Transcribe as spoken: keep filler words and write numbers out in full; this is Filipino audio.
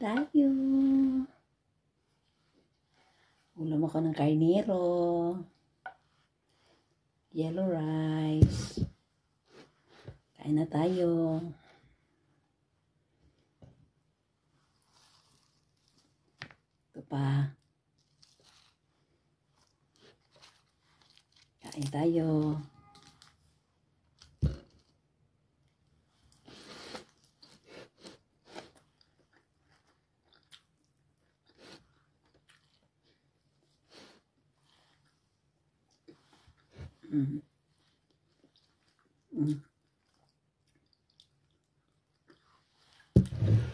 tayo. Ulam ako ng karnero. Yellow rice. Kain na tayo. Ito pa. Kain tayo. Mm. Mm.